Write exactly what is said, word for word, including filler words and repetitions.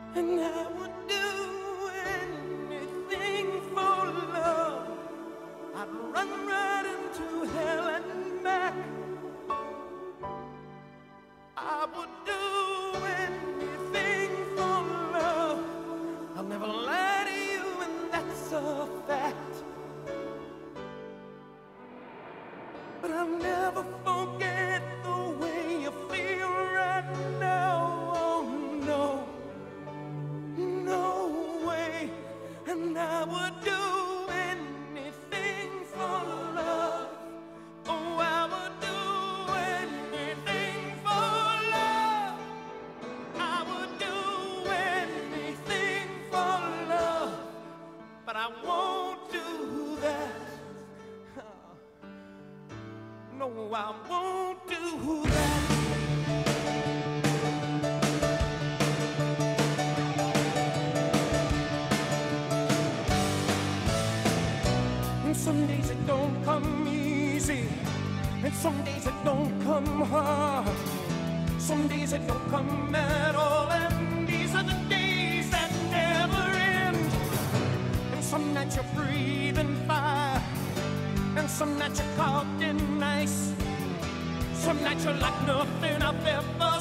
And I would do anything for love. I'd run right into hell and back. I would do anything for love. I'll never lie to you, and that's a fact. But I'll never forget the way you feel right now. Oh no, no way. And I would do anything for love. Oh, I would do anything for love. I would do anything for love. But I won't do that. No, I won't do that. And some days it don't come easy, and some days it don't come hard. Some days it don't come at all, and these are the days that never end. And some nights you're breathing fire, and some nights you're caught in ice. Some nights you're like nothing I've ever